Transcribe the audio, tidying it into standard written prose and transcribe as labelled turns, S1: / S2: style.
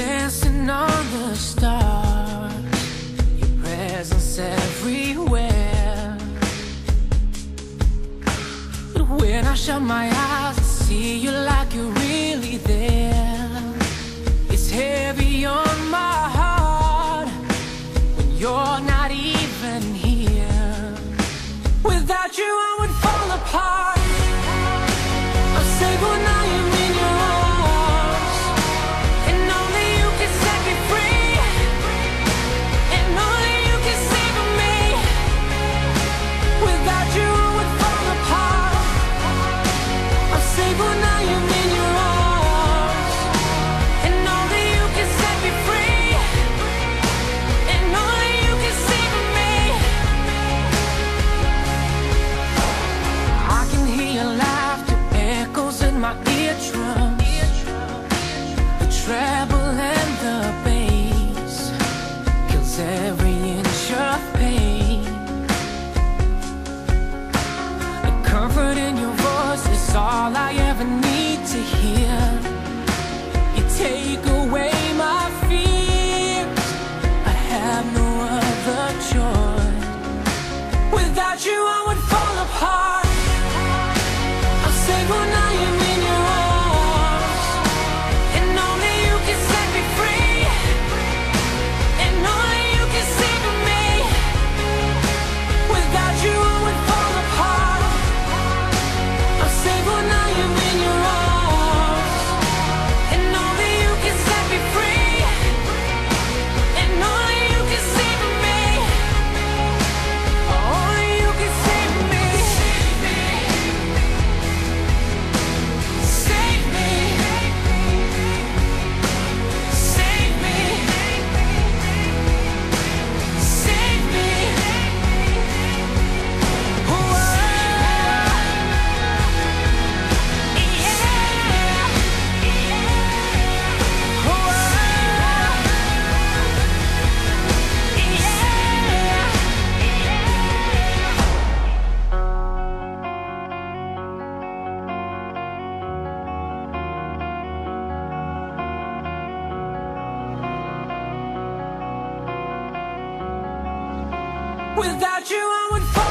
S1: dancing on the stars, your presence everywhere. But when I shut my eyes and see you like you're really there, it's heavy on my heart when you're not even here. Without you I would fall apart. I'll say goodnight, I'm in your arms, and only you can set me free, and only you can save me. Without you I would fall apart. I'll say goodnight, I'm in your arms, and only you can set me free, and only you can save me. I can hear your laughter echoes in my eardrums, the treble and the bass kills every inch of pain. The comfort in your voice is all I ever need to hear. You take away my fears, I have no other choice. Without you I would fall apart. I'll say goodnight, I'm in your arms, and only you can set me free, and only you can save me. Without you I would fall apart. I'll say goodnight, I'm in your arms, and only you can set me free, and only you can save me. Only you can save me. Save me. Save me. Save me. Oh, without you I would fall